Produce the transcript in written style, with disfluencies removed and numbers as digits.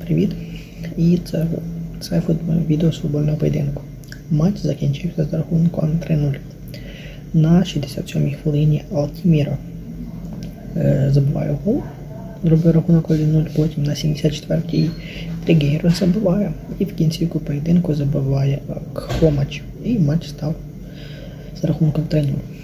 привіт! І це відео з футбольного поєдинку. Матч закінчився з рахунком 3-0. На 67-й хвилині Алтіміро забиває гол, зробив рахунок 1-0, потім на 74-й Трігейро забиває і в кінці поєдинку забиває Хромач. І матч став з рахунком 3-0.